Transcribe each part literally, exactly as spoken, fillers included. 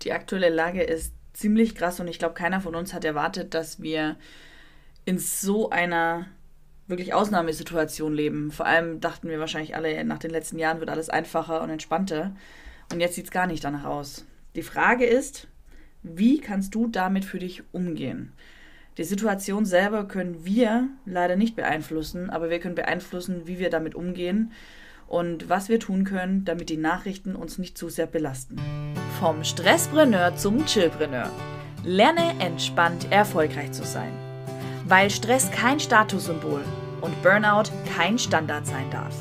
Die aktuelle Lage ist ziemlich krass und ich glaube, keiner von uns hat erwartet, dass wir in so einer wirklich Ausnahmesituation leben. Vor allem dachten wir wahrscheinlich alle, nach den letzten Jahren wird alles einfacher und entspannter. Und jetzt sieht es gar nicht danach aus. Die Frage ist, wie kannst du damit für dich umgehen? Die Situation selber können wir leider nicht beeinflussen, aber wir können beeinflussen, wie wir damit umgehen und was wir tun können, damit die Nachrichten uns nicht zu sehr belasten. Vom Stresspreneur zum Chillpreneur. Lerne entspannt erfolgreich zu sein. Weil Stress kein Statussymbol und Burnout kein Standard sein darf.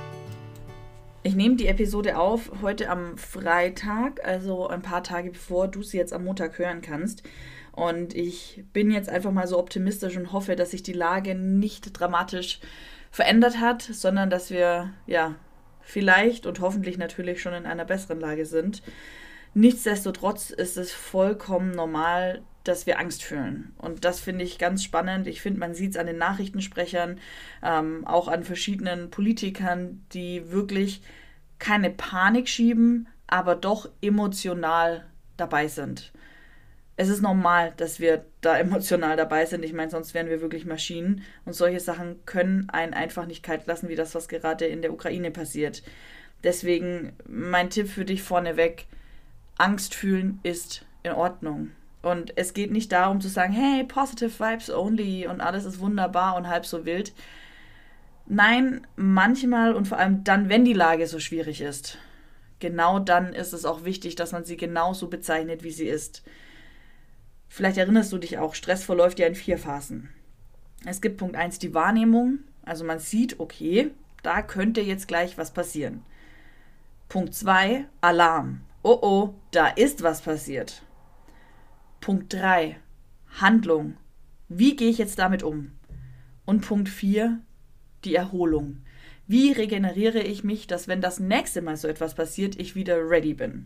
Ich nehme die Episode auf heute am Freitag, also ein paar Tage bevor du sie jetzt am Montag hören kannst. Und ich bin jetzt einfach mal so optimistisch und hoffe, dass sich die Lage nicht dramatisch verändert hat, sondern dass wir ja vielleicht und hoffentlich natürlich schon in einer besseren Lage sind. Nichtsdestotrotz ist es vollkommen normal, dass wir Angst fühlen. Und das finde ich ganz spannend. Ich finde, man sieht es an den Nachrichtensprechern, ähm, auch an verschiedenen Politikern, die wirklich keine Panik schieben, aber doch emotional dabei sind. Es ist normal, dass wir da emotional dabei sind. Ich meine, sonst wären wir wirklich Maschinen. Und solche Sachen können einen einfach nicht kalt lassen, wie das, was gerade in der Ukraine passiert. Deswegen mein Tipp für dich vorneweg: Angst fühlen ist in Ordnung. Und es geht nicht darum zu sagen, hey, positive vibes only und alles ist wunderbar und halb so wild. Nein, manchmal und vor allem dann, wenn die Lage so schwierig ist, genau dann ist es auch wichtig, dass man sie genauso bezeichnet, wie sie ist. Vielleicht erinnerst du dich auch, Stress verläuft ja in vier Phasen. Es gibt Punkt eins die Wahrnehmung, also man sieht, okay, da könnte jetzt gleich was passieren. Punkt zwei Alarm. Oh oh, da ist was passiert. Punkt drei Handlung. Wie gehe ich jetzt damit um? Und Punkt vier die Erholung. Wie regeneriere ich mich, dass wenn das nächste Mal so etwas passiert, ich wieder ready bin?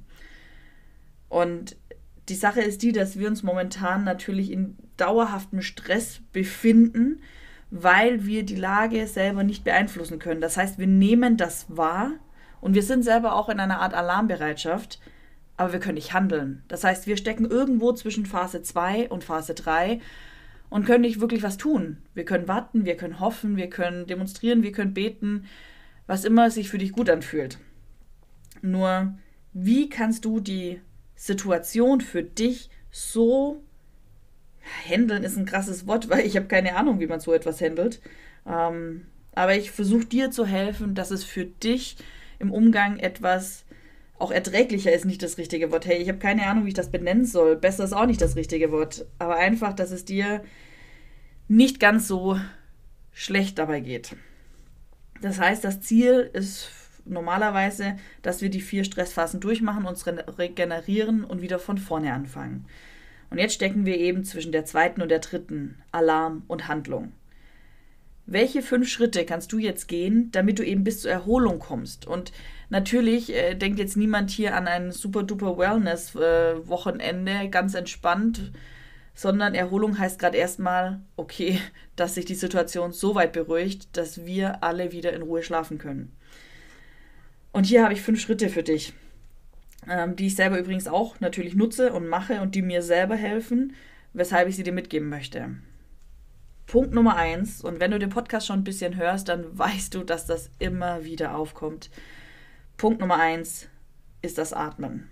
Und die Sache ist die, dass wir uns momentan natürlich in dauerhaftem Stress befinden, weil wir die Lage selber nicht beeinflussen können. Das heißt, wir nehmen das wahr und wir sind selber auch in einer Art Alarmbereitschaft, aber wir können nicht handeln. Das heißt, wir stecken irgendwo zwischen Phase zwei und Phase drei und können nicht wirklich was tun. Wir können warten, wir können hoffen, wir können demonstrieren, wir können beten, was immer sich für dich gut anfühlt. Nur, wie kannst du die Situation für dich so handeln, ist ein krasses Wort, weil ich habe keine Ahnung, wie man so etwas handelt. Ähm, aber ich versuche dir zu helfen, dass es für dich im Umgang etwas auch erträglicher ist, nicht das richtige Wort. Hey, ich habe keine Ahnung, wie ich das benennen soll. Besser ist auch nicht das richtige Wort. Aber einfach, dass es dir nicht ganz so schlecht dabei geht. Das heißt, das Ziel ist normalerweise, dass wir die vier Stressphasen durchmachen, uns regenerieren und wieder von vorne anfangen. Und jetzt stecken wir eben zwischen der zweiten und der dritten Alarm und Handlung. Welche fünf Schritte kannst du jetzt gehen, damit du eben bis zur Erholung kommst? Und natürlich äh, denkt jetzt niemand hier an ein super-duper Wellness-Wochenende, äh, ganz entspannt, sondern Erholung heißt gerade erstmal, okay, dass sich die Situation so weit beruhigt, dass wir alle wieder in Ruhe schlafen können. Und hier habe ich fünf Schritte für dich, ähm, die ich selber übrigens auch natürlich nutze und mache und die mir selber helfen, weshalb ich sie dir mitgeben möchte. Punkt Nummer eins, und wenn du den Podcast schon ein bisschen hörst, dann weißt du, dass das immer wieder aufkommt. Punkt Nummer eins ist das Atmen.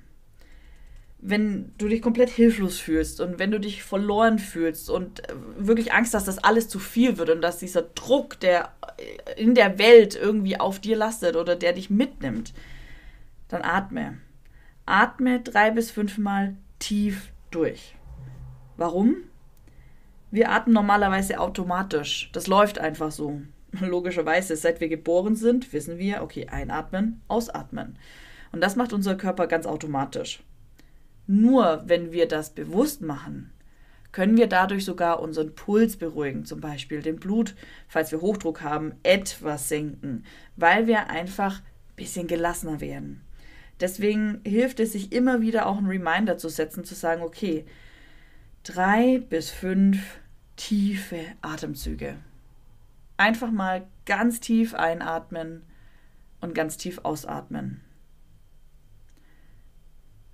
Wenn du dich komplett hilflos fühlst und wenn du dich verloren fühlst und wirklich Angst hast, dass alles zu viel wird und dass dieser Druck, der in der Welt irgendwie auf dir lastet oder der dich mitnimmt, dann atme. Atme drei bis fünfmal tief durch. Warum? Wir atmen normalerweise automatisch. Das läuft einfach so. Logischerweise, seit wir geboren sind, wissen wir, okay, einatmen, ausatmen. Und das macht unser Körper ganz automatisch. Nur wenn wir das bewusst machen, können wir dadurch sogar unseren Puls beruhigen, zum Beispiel den Blut, falls wir Hochdruck haben, etwas senken, weil wir einfach ein bisschen gelassener werden. Deswegen hilft es, sich immer wieder auch einen Reminder zu setzen, zu sagen, okay, drei bis fünf tiefe Atemzüge. Einfach mal ganz tief einatmen und ganz tief ausatmen.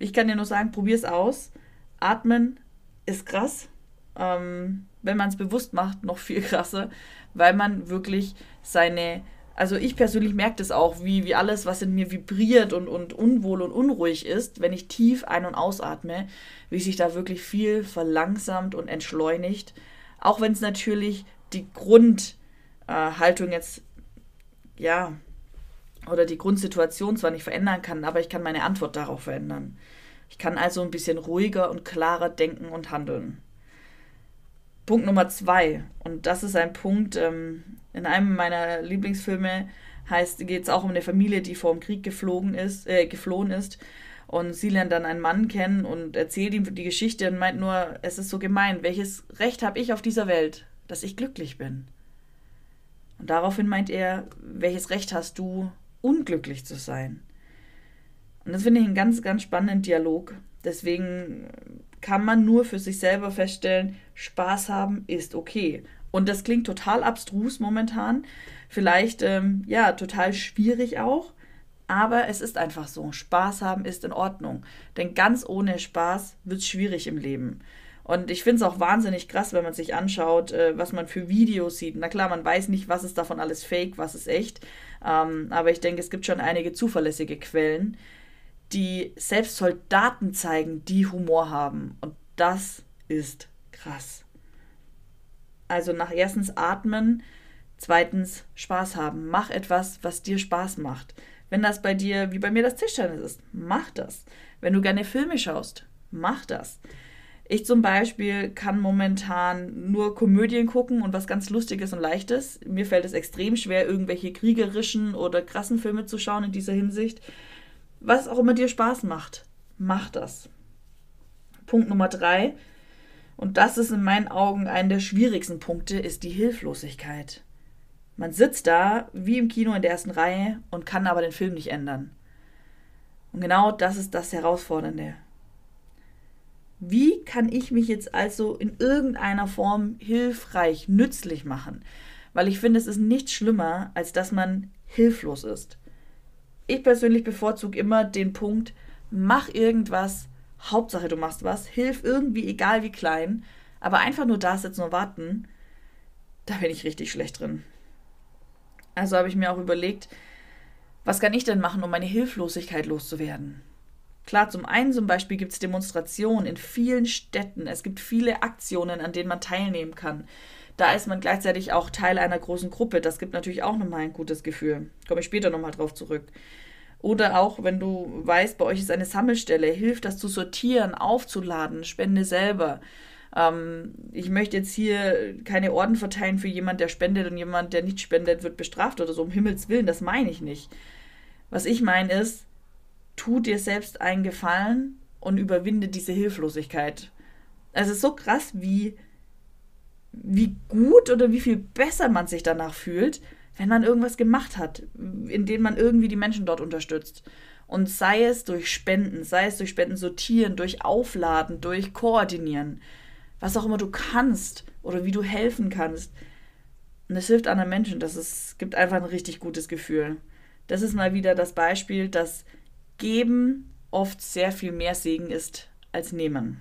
Ich kann dir nur sagen, probier es aus. Atmen ist krass. Ähm, wenn man es bewusst macht, noch viel krasser, weil man wirklich seine, also ich persönlich merke das auch, wie, wie alles, was in mir vibriert und, und unwohl und unruhig ist, wenn ich tief ein- und ausatme, wie sich da wirklich viel verlangsamt und entschleunigt. Auch wenn es natürlich die Grundhaltung äh, jetzt, ja, oder die Grundsituation zwar nicht verändern kann, aber ich kann meine Antwort darauf verändern. Ich kann also ein bisschen ruhiger und klarer denken und handeln. Punkt Nummer zwei, und das ist ein Punkt, ähm, in einem meiner Lieblingsfilme geht es auch um eine Familie, die vor dem Krieg geflogen ist, äh, geflohen ist. Und sie lernt dann einen Mann kennen und erzählt ihm die Geschichte und meint nur, es ist so gemein, welches Recht habe ich auf dieser Welt, dass ich glücklich bin? Und daraufhin meint er, welches Recht hast du, unglücklich zu sein? Und das finde ich einen ganz, ganz spannenden Dialog. Deswegen kann man nur für sich selber feststellen, Spaß haben ist okay. Und das klingt total abstrus momentan, vielleicht ähm, ja total schwierig auch, aber es ist einfach so. Spaß haben ist in Ordnung, denn ganz ohne Spaß wird es schwierig im Leben. Und ich finde es auch wahnsinnig krass, wenn man sich anschaut, äh, was man für Videos sieht. Na klar, man weiß nicht, was ist davon alles fake, was ist echt, ähm, aber ich denke, es gibt schon einige zuverlässige Quellen, die selbst Soldaten zeigen, die Humor haben. Und das ist krass. Also nach erstens atmen, zweitens Spaß haben. Mach etwas, was dir Spaß macht. Wenn das bei dir, wie bei mir das Tischtennis ist, mach das. Wenn du gerne Filme schaust, mach das. Ich zum Beispiel kann momentan nur Komödien gucken und was ganz Lustiges und Leichtes. Mir fällt es extrem schwer, irgendwelche kriegerischen oder krassen Filme zu schauen in dieser Hinsicht. Was auch immer dir Spaß macht, mach das. Punkt Nummer drei, und das ist in meinen Augen einer der schwierigsten Punkte, ist die Hilflosigkeit. Man sitzt da, wie im Kino in der ersten Reihe, und kann aber den Film nicht ändern. Und genau das ist das Herausfordernde. Wie kann ich mich jetzt also in irgendeiner Form hilfreich, nützlich machen? Weil ich finde, es ist nichts schlimmer, als dass man hilflos ist. Ich persönlich bevorzuge immer den Punkt, mach irgendwas, Hauptsache du machst was, hilf irgendwie, egal wie klein, aber einfach nur da sitzen und warten, da bin ich richtig schlecht drin. Also habe ich mir auch überlegt, was kann ich denn machen, um meine Hilflosigkeit loszuwerden? Klar, zum einen zum Beispiel gibt es Demonstrationen in vielen Städten, es gibt viele Aktionen, an denen man teilnehmen kann. Da ist man gleichzeitig auch Teil einer großen Gruppe. Das gibt natürlich auch nochmal ein gutes Gefühl. Komme ich später nochmal drauf zurück. Oder auch, wenn du weißt, bei euch ist eine Sammelstelle, hilft das zu sortieren, aufzuladen, spende selber. Ähm, ich möchte jetzt hier keine Orden verteilen für jemand, der spendet und jemand, der nicht spendet, wird bestraft oder so. Um Himmels Willen, das meine ich nicht. Was ich meine ist, tu dir selbst einen Gefallen und überwinde diese Hilflosigkeit. Es ist so krass, wie wie gut oder wie viel besser man sich danach fühlt, wenn man irgendwas gemacht hat, in dem man irgendwie die Menschen dort unterstützt. Und sei es durch Spenden, sei es durch Spenden sortieren, durch Aufladen, durch Koordinieren, was auch immer du kannst oder wie du helfen kannst. Und es hilft anderen Menschen, das ist, gibt einfach ein richtig gutes Gefühl. Das ist mal wieder das Beispiel, dass Geben oft sehr viel mehr Segen ist als Nehmen.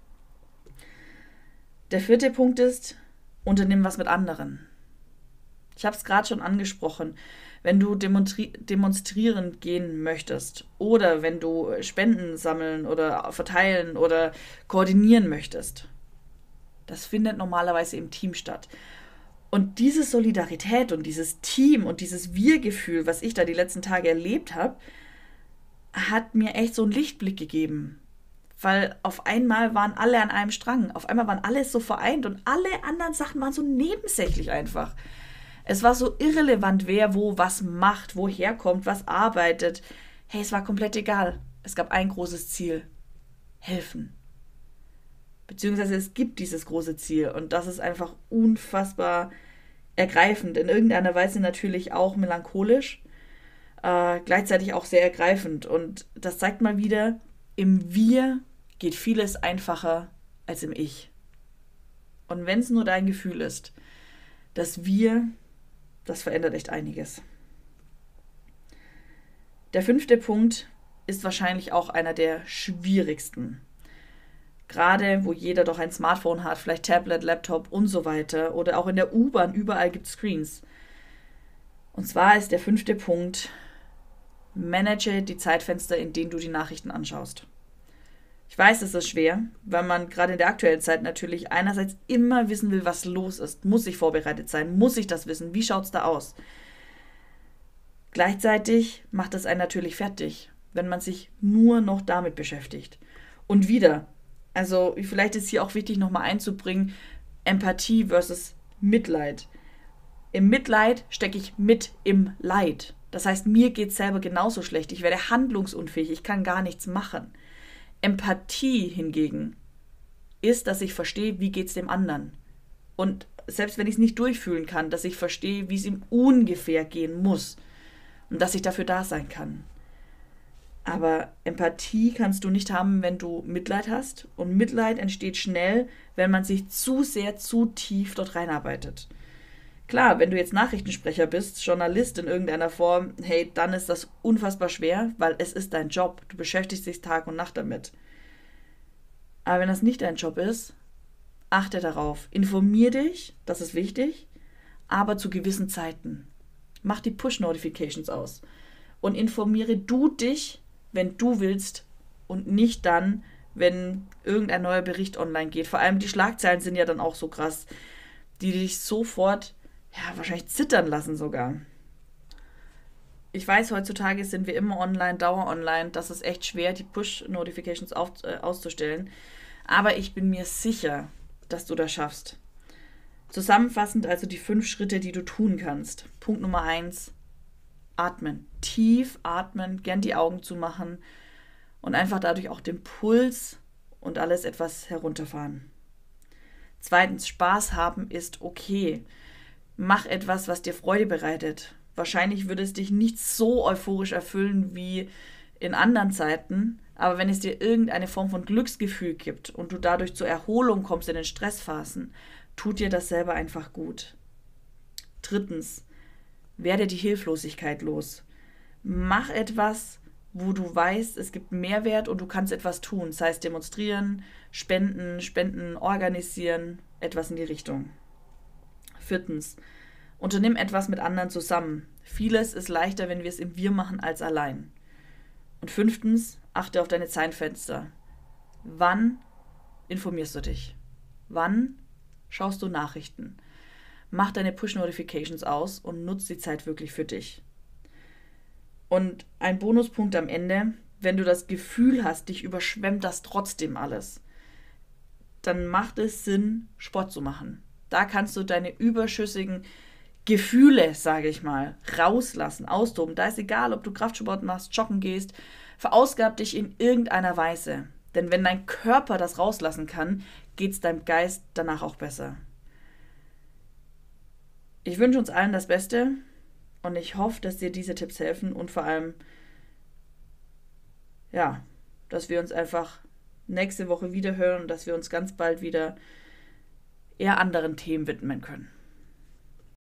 Der vierte Punkt ist, unternimm was mit anderen. Ich habe es gerade schon angesprochen. Wenn du demonstri- demonstrieren gehen möchtest oder wenn du Spenden sammeln oder verteilen oder koordinieren möchtest, das findet normalerweise im Team statt. Und diese Solidarität und dieses Team und dieses Wir-Gefühl, was ich da die letzten Tage erlebt habe, hat mir echt so einen Lichtblick gegeben. Weil auf einmal waren alle an einem Strang. Auf einmal waren alle so vereint und alle anderen Sachen waren so nebensächlich einfach. Es war so irrelevant, wer wo was macht, woher kommt, was arbeitet. Hey, es war komplett egal. Es gab ein großes Ziel. Helfen. Beziehungsweise es gibt dieses große Ziel und das ist einfach unfassbar ergreifend. In irgendeiner Weise natürlich auch melancholisch, äh, gleichzeitig auch sehr ergreifend. Und das zeigt mal wieder, im Wir geht vieles einfacher als im Ich. Und wenn es nur dein Gefühl ist, das Wir, das verändert echt einiges. Der fünfte Punkt, ist wahrscheinlich auch einer der schwierigsten. Gerade wo jeder doch ein Smartphone hat, vielleicht Tablet, Laptop und so weiter. Oder auch in der U-Bahn, überall gibt es Screens. Und zwar ist der fünfte Punkt: Manage die Zeitfenster, in denen du die Nachrichten anschaust. Ich weiß, es ist schwer, weil man gerade in der aktuellen Zeit natürlich einerseits immer wissen will, was los ist. Muss ich vorbereitet sein? Muss ich das wissen? Wie schaut es da aus? Gleichzeitig macht es einen natürlich fertig, wenn man sich nur noch damit beschäftigt. Und wieder, also vielleicht ist hier auch wichtig nochmal einzubringen, Empathie versus Mitleid. Im Mitleid stecke ich mit im Leid. Das heißt, mir geht es selber genauso schlecht. Ich werde handlungsunfähig, ich kann gar nichts machen. Empathie hingegen ist, dass ich verstehe, wie geht es dem anderen. Und selbst wenn ich es nicht durchfühlen kann, dass ich verstehe, wie es ihm ungefähr gehen muss. Und dass ich dafür da sein kann. Aber Empathie kannst du nicht haben, wenn du Mitleid hast. Und Mitleid entsteht schnell, wenn man sich zu sehr, zu tief dort reinarbeitet. Klar, wenn du jetzt Nachrichtensprecher bist, Journalist in irgendeiner Form, hey, dann ist das unfassbar schwer, weil es ist dein Job. Du beschäftigst dich Tag und Nacht damit. Aber wenn das nicht dein Job ist, achte darauf. Informier dich, das ist wichtig, aber zu gewissen Zeiten. Mach die Push-Notifications aus und informiere du dich, wenn du willst und nicht dann, wenn irgendein neuer Bericht online geht. Vor allem die Schlagzeilen sind ja dann auch so krass, die dich sofort ja, wahrscheinlich zittern lassen sogar. Ich weiß, heutzutage sind wir immer online, Dauer online. Das ist echt schwer, die Push-Notifications auf, äh, auszustellen. Aber ich bin mir sicher, dass du das schaffst. Zusammenfassend also die fünf Schritte, die du tun kannst. Punkt Nummer eins, atmen. Tief atmen, gern die Augen zumachen und einfach dadurch auch den Puls und alles etwas herunterfahren. Zweitens, Spaß haben ist okay. Mach etwas, was dir Freude bereitet. Wahrscheinlich würde es dich nicht so euphorisch erfüllen wie in anderen Zeiten, aber wenn es dir irgendeine Form von Glücksgefühl gibt und du dadurch zur Erholung kommst in den Stressphasen, tut dir das selber einfach gut. Drittens, werde die Hilflosigkeit los. Mach etwas, wo du weißt, es gibt Mehrwert und du kannst etwas tun. Das heißt demonstrieren, spenden, Spenden organisieren, etwas in die Richtung. Viertens, unternimm etwas mit anderen zusammen. Vieles ist leichter, wenn wir es im Wir machen, als allein. Und fünftens, achte auf deine Zeitfenster. Wann informierst du dich? Wann schaust du Nachrichten? Mach deine Push-Notifications aus und nutz die Zeit wirklich für dich. Und ein Bonuspunkt am Ende, wenn du das Gefühl hast, dich überschwemmt das trotzdem alles, dann macht es Sinn, Sport zu machen. Da kannst du deine überschüssigen Gefühle, sage ich mal, rauslassen, austoben. Da ist egal, ob du Kraftsport machst, joggen gehst, verausgab dich in irgendeiner Weise. Denn wenn dein Körper das rauslassen kann, geht es deinem Geist danach auch besser. Ich wünsche uns allen das Beste und ich hoffe, dass dir diese Tipps helfen und vor allem, ja, dass wir uns einfach nächste Woche wieder hören und dass wir uns ganz bald wieder eher anderen Themen widmen können.